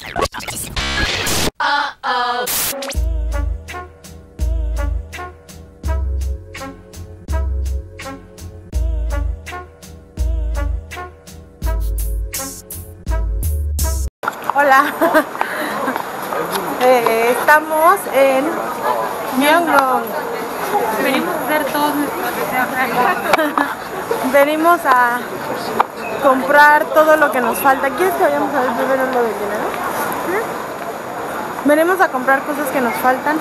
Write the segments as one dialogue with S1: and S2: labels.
S1: Hola, estamos en Myeongdong.
S2: Venimos a hacer todos nuestros deseos.
S1: Venimos a comprar todo lo que nos falta. ¿Quieres que vayamos a ver primero lo del dinero? Venimos a comprar cosas que nos faltan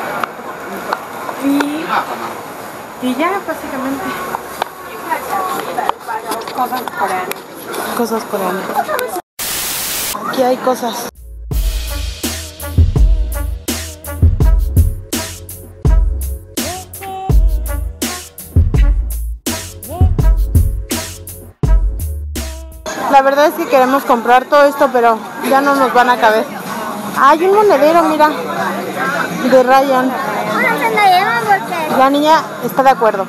S1: y ya básicamente
S2: Cosas coreanas.
S1: cosas coreanas. Aquí hay cosas. La verdad es que queremos comprar todo esto, pero ya no nos van a caber. Hay un monedero, mira, de Ryan. La niña está de acuerdo.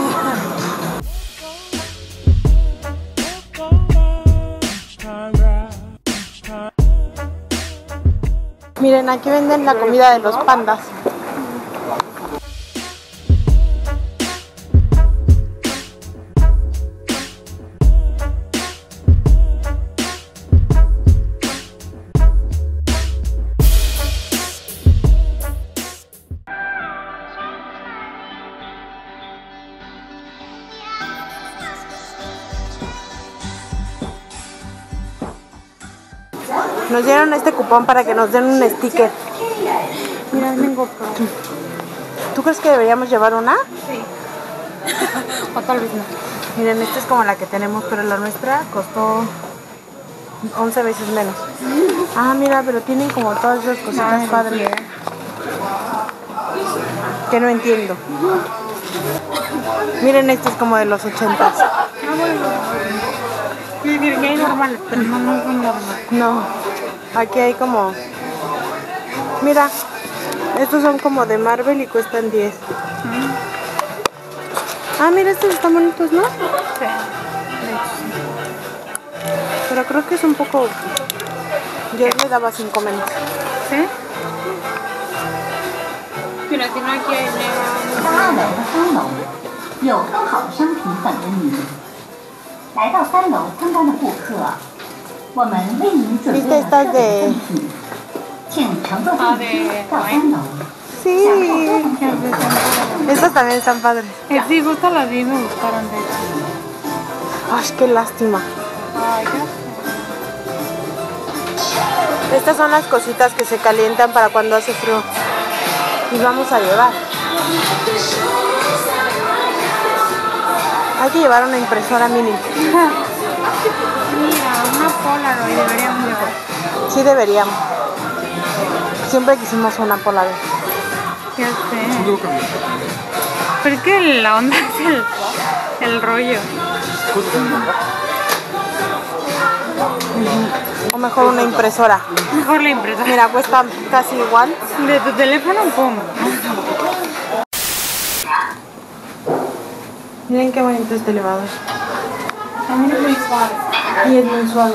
S1: Miren, aquí venden la comida de los pandas. Nos dieron este cupón para que nos den un sticker.
S2: Mira, tengo pro.
S1: ¿Tú crees que deberíamos llevar una?
S2: Sí. O tal vez no.
S1: Miren, esta es como la que tenemos, pero la nuestra costó 11 veces menos. Ah, mira, pero tienen como todas esas cositas padres que no entiendo. Miren, este es como de los 80s.
S2: Sí, hay normales, pero no son normales.
S1: No, aquí hay como... Mira, estos son como de Marvel y cuestan 10. Ah, mira, estos están bonitos, ¿no?
S2: Sí.
S1: Pero creo que es un poco... Yo le daba 5 menos.
S2: ¿Sí? Mira, si no aquí hay negro.
S3: 3楼和3楼有更好的商品等着你。来到3楼参观的顾客，我们为您准备了特别赠品，请乘坐电梯到3楼。
S1: Sí, estas también están padres.
S2: Sí, justo las vi y me gustaron, de hecho.
S1: Ay, qué lástima.
S2: Ay, ya.
S1: Estas son las cositas que se calientan para cuando hace frío. Y vamos a llevar. Hay que llevar una impresora mini.
S2: Mira, una Polaroid deberíamos llevar.
S1: Sí deberíamos. Siempre quisimos una Polaroid.
S2: Ya sé. Pero es que la onda es el rollo.
S1: O mejor una impresora.
S2: Mejor la impresora.
S1: Mira, cuesta casi igual.
S2: De tu teléfono, pum.
S1: Miren qué bonito este elevador.
S2: También es muy suave.
S1: Y es muy suave.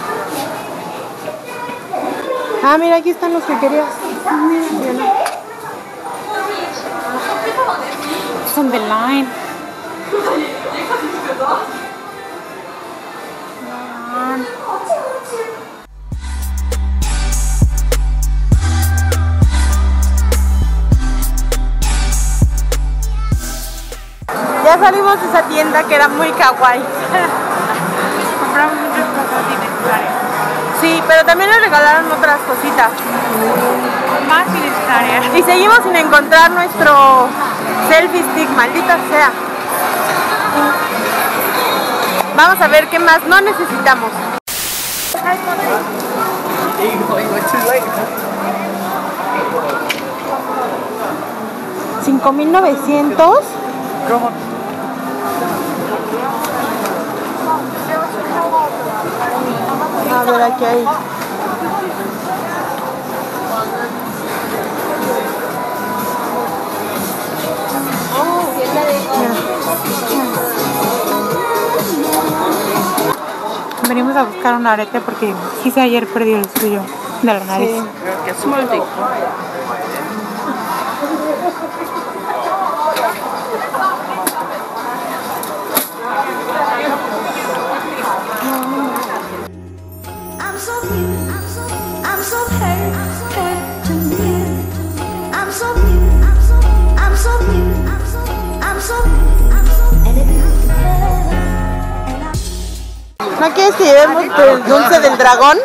S1: Ah, mira, aquí están los que querías.
S2: Son de Line.
S1: Ya salimos de esa tienda que era muy kawaii.
S2: Compramos muchas cosas innecesarias.
S1: Sí, pero también nos regalaron otras cositas.
S2: Más innecesarias.
S1: Y seguimos sin encontrar nuestro selfie stick, maldita sea. Vamos a ver qué más no necesitamos. 5,900. A ver, aquí hay.
S2: Venimos a buscar un arete porque quise ayer perdió el suyo. de la nariz.
S1: Sí.
S4: Que es muy rico.
S5: I'm so new, I'm so hurt to you. I'm so new, I'm so new, I'm so and it feels better.
S1: ¿No quieres que llevemos el dulce del dragón?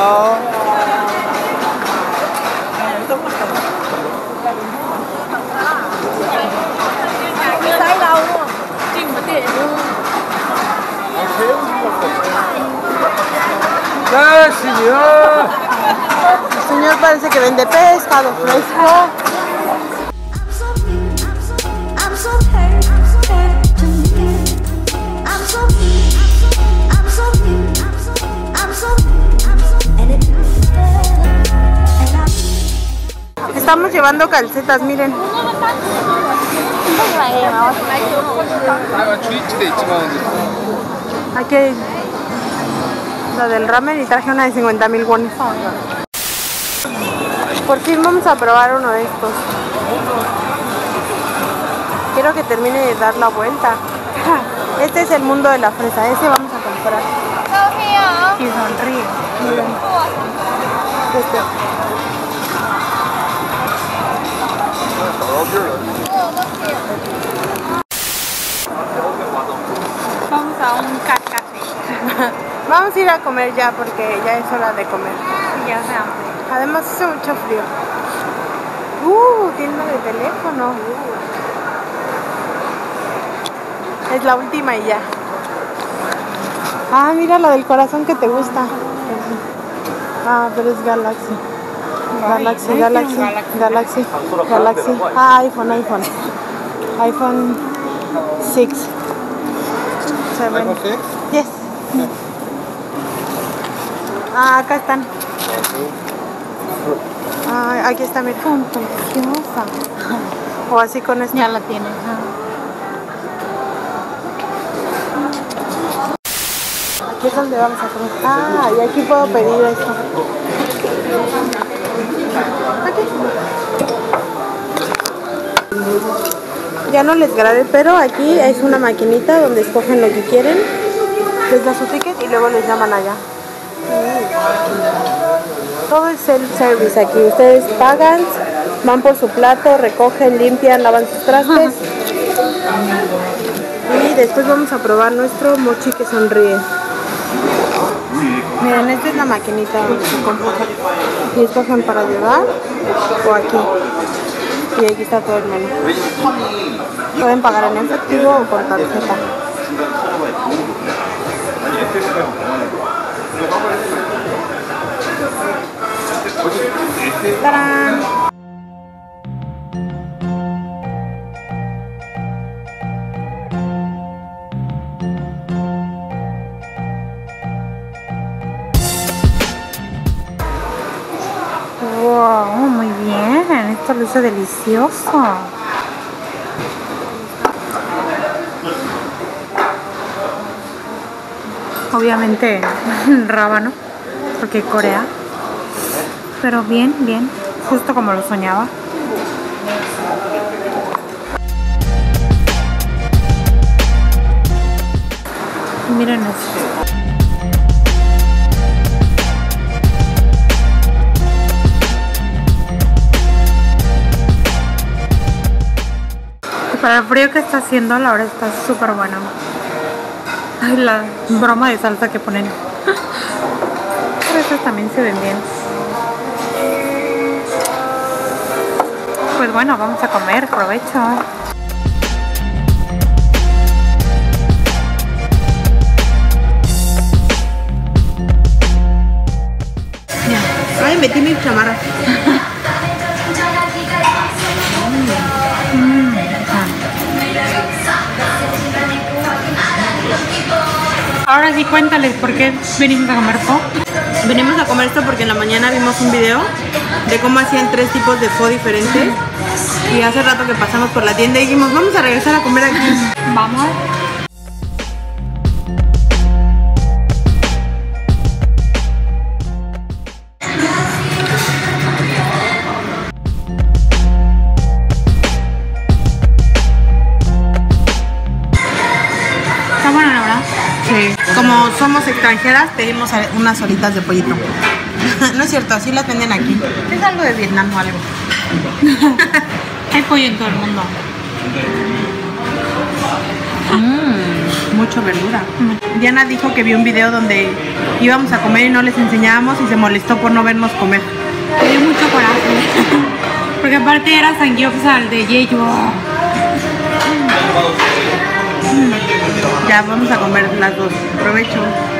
S1: El señor parece que vende pescado fresco.
S5: I'm so new, I'm so hurt to you. I'm so new, I'm so new, I'm so and it feels better. And
S1: Estamos llevando calcetas, miren. Aquí hay la del ramen y traje una de 50,000 wones. Por fin vamos a probar uno de estos. Quiero que termine de dar la vuelta. Este es el mundo de la fresa, ese vamos a comprar.
S2: Y sonríe.
S1: Este.
S2: Vamos a un café.
S1: Vamos a ir a comer ya porque ya es hora de comer.
S2: Ya se hambre.
S1: Además hace mucho frío. Tienda de teléfono. Es la última y ya. Ah, mira la del corazón que te gusta. Ah, pero es Galaxy. Galaxy. Ah, iPhone. iPhone 6. 7. Yes. Ah, acá están. Ah, aquí está mi phone, preciosa. O así con esta.
S2: Ya la tienes.
S1: Aquí es donde vamos a comer. Ah, y aquí puedo pedir esto. Aquí. Ya no les grabé, pero aquí es una maquinita donde escogen lo que quieren. Les da su ticket y luego les llaman allá. Todo es self-service aquí. Ustedes pagan, van por su plato, recogen, limpian, lavan sus trastes. Y después vamos a probar nuestro mochi que sonríe. Miren, esta es la maquinita donde se compra. Y escogen para llevar o aquí. Y aquí está todo el menú. Pueden pagar en efectivo o con tarjeta. ¡Tarán!
S2: Wow, muy bien. Esto luce delicioso. Obviamente rábano, porque Corea. Pero bien, justo como lo soñaba. Miren esto. Para el frío que está haciendo, la hora está súper buena. Ay, la broma de salsa que ponen. Pero estos también se ven bien. Pues bueno, vamos a comer, provecho.
S1: Ay, metí mi chamarra.
S2: Ahora sí, cuéntales por qué venimos a comer pho.
S1: Venimos a comer esto porque en la mañana vimos un video de cómo hacían 3 tipos de pho diferentes. Y hace rato que pasamos por la tienda y dijimos, vamos a regresar a comer aquí.
S2: Vamos.
S1: extranjeras pedimos unas solitas de pollito. No es cierto, así las venden aquí. Es algo de Vietnam o algo.
S2: Hay pollo en todo el mundo.
S1: Mucho verdura. Diana dijo que vio un video donde íbamos a comer y no les enseñábamos y se molestó por no vernos comer.
S2: Me dio mucho coraje. Porque aparte era samgyeopsal de Jeju.
S1: Ya vamos a comer las dos. Provecho.